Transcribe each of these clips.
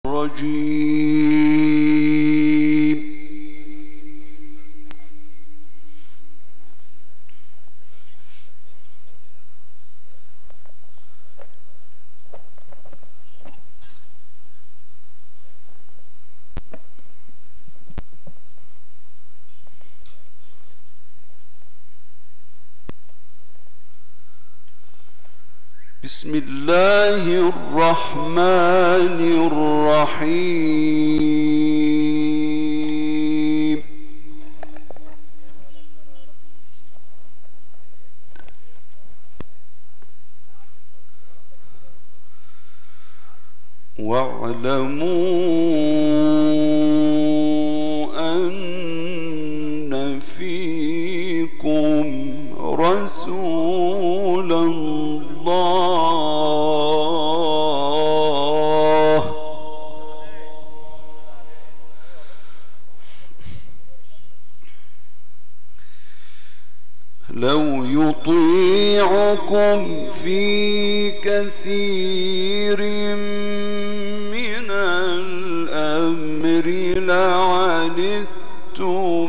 الرجيم. بسم الله الرحمن الرحيم. واعلموا أن فيكم رسول الله لو يطيعكم في كثير من الأمر لعنتم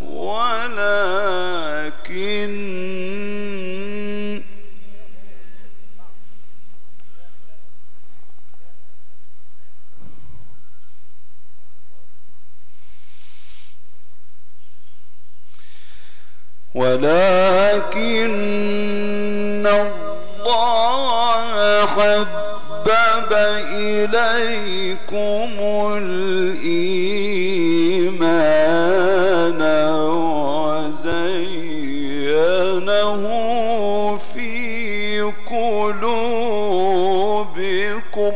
ولكن الله حبب إليكم الإيمان وزينه في قلوبكم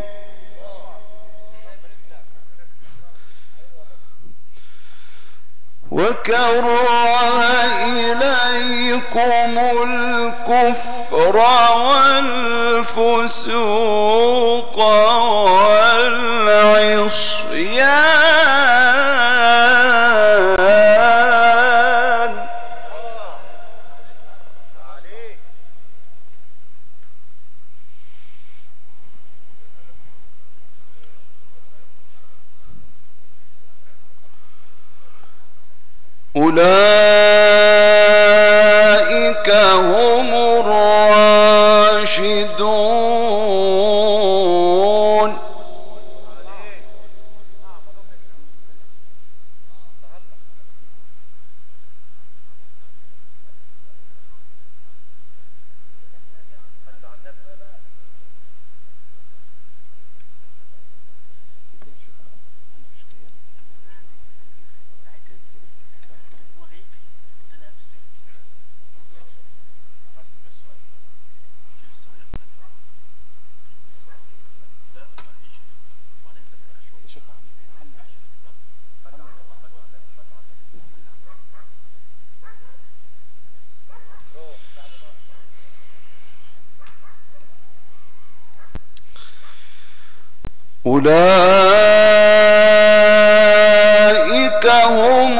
وكره إليكم الكفر والفسوق والعصيان أولئك هم الراشدون أولئك هم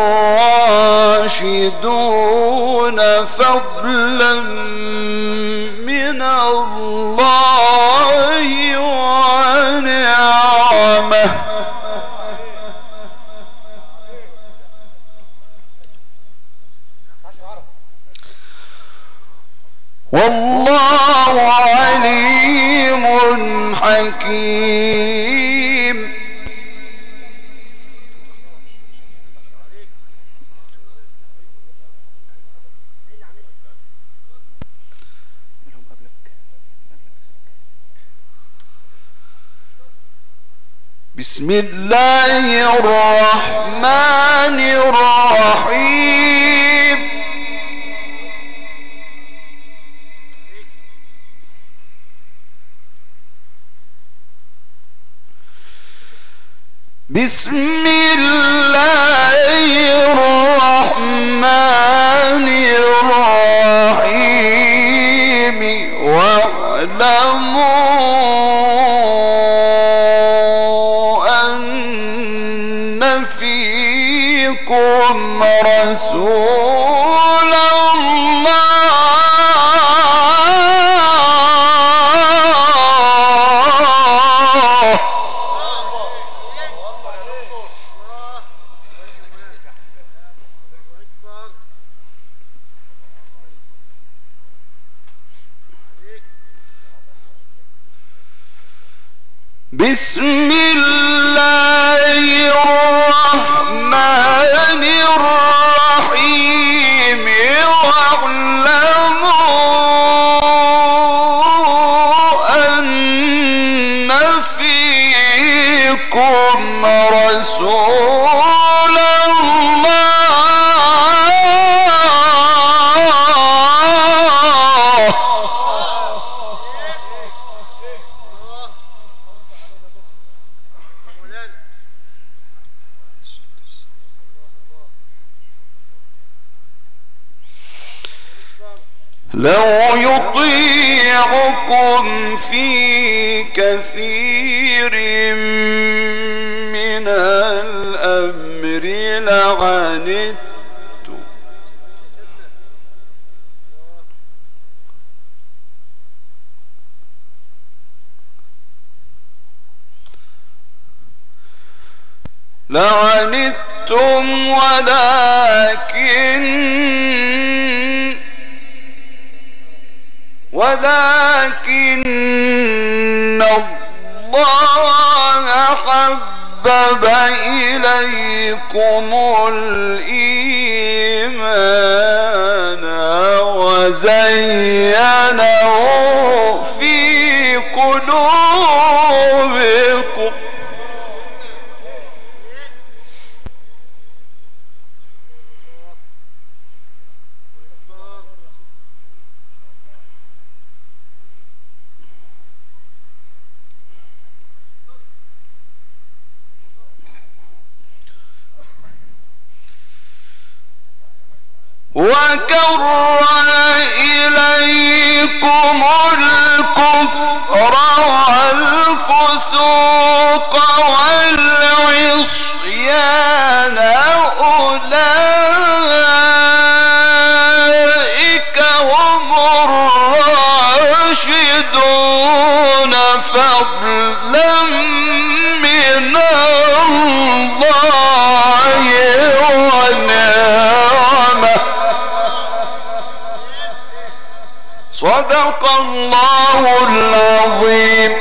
الراشدون فضلا من الله ونعمه والله عليم حكيم. بسم الله الرحمن الرحيم. بسم الله الرحمن الرحيم. واعلموا أن فيكم رسول الله بسم الله الرحمن الرحيم واعلموا أن فيكم رسول الله لو يطيعكم في كثير من الأمر لعنتم ولكن الله حبب إليكم الإيمان وزينه في قلوبكم وكره إليكم الكفر والفسوق والعصيان أولئك هم الراشدون فضلا من الله ونعمه صدق الله العظيم.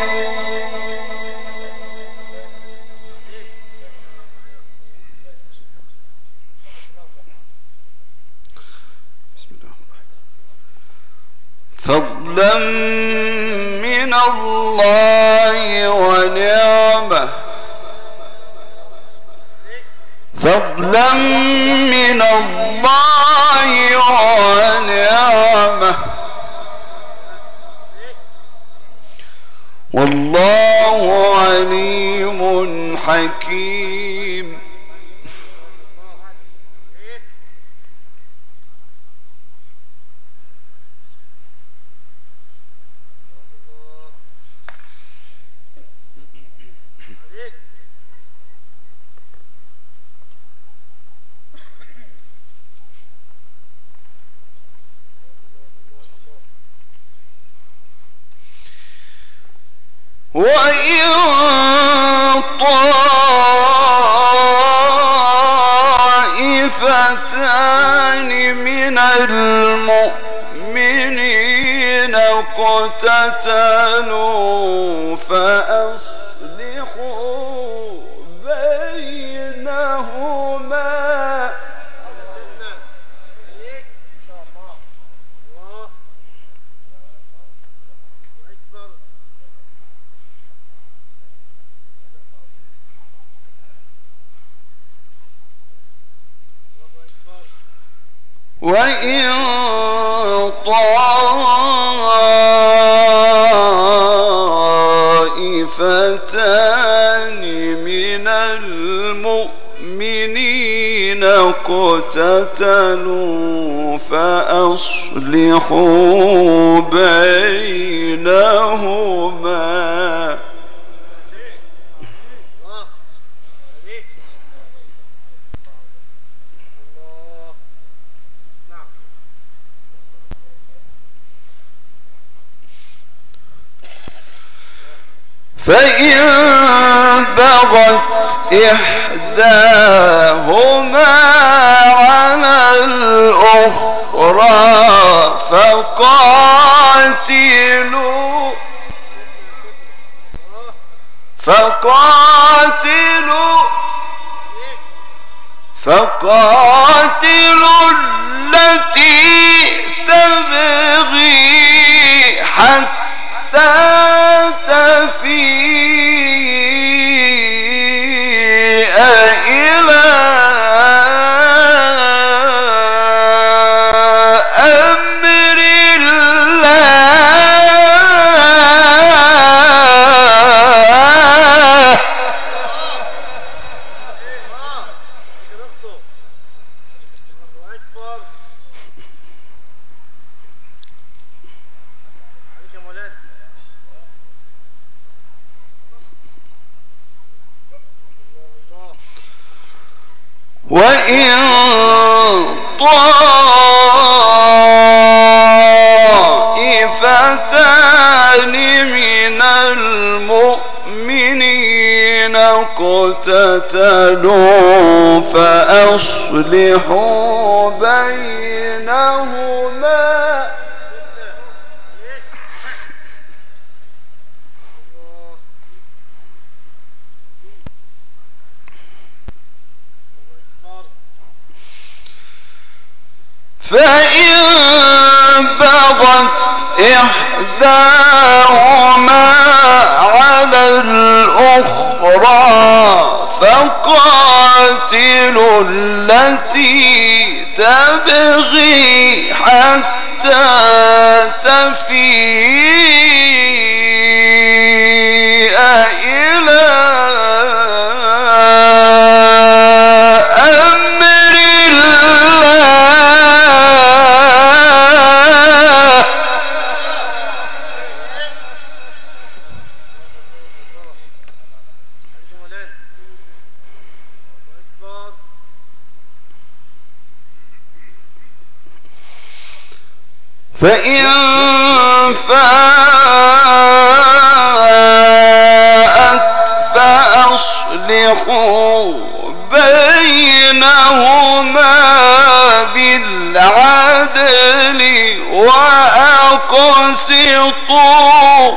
فضلا من الله ونعمه فضلا من الله ونعمه والله عليم حكيم. وإن طائفتان من المؤمنين اقتتلوا فأصلحوا بينهما وإن طائفتان من المؤمنين اقتتلوا فأصلحوا بينهما فإن بغت إحداهما على الأخرى فقاتلوا التي تبغي حتى تفيء إلى أمر الله. وإن طائفتان من المؤمنين اقتتلوا فأصلحوا بينهما فإن بغت إحداهما على الأخرى فقاتلوا التي تبغي حتى تفيء إلى أمر الله. فإن فاءت فأصلحوا بينهما بالعدل وأقسطوا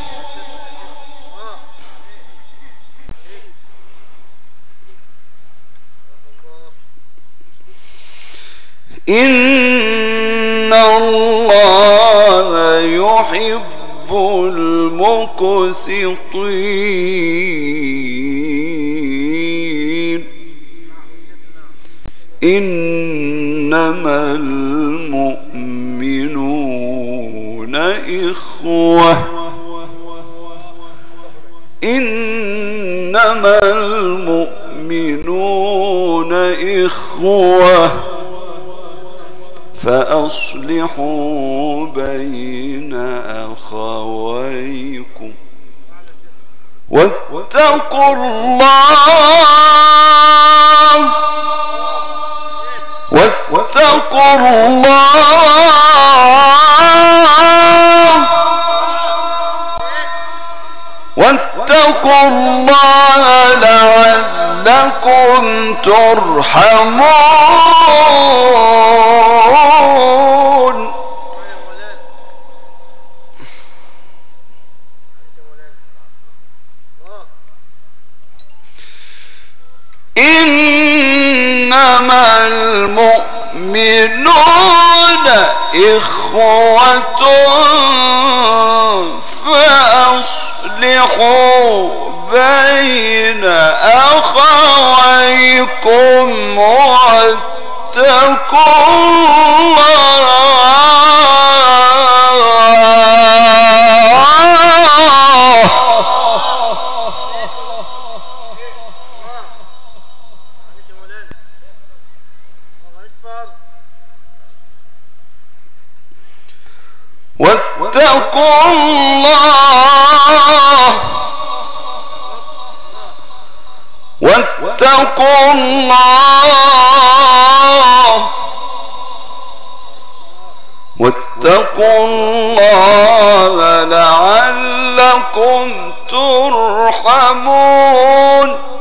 إن الله يحب المقسطين. إنما المؤمنون إخوة إنما المؤمنون إخوة فأصلحوا بين أخويكم واتقوا الله واتقوا الله لعلكم ترحمون. إنما المؤمنون إخوة فأصلحوا بين أخويكم واتقوا الله. واتقوا الله واتقوا الله واتقوا الله لعلكم ترحمون.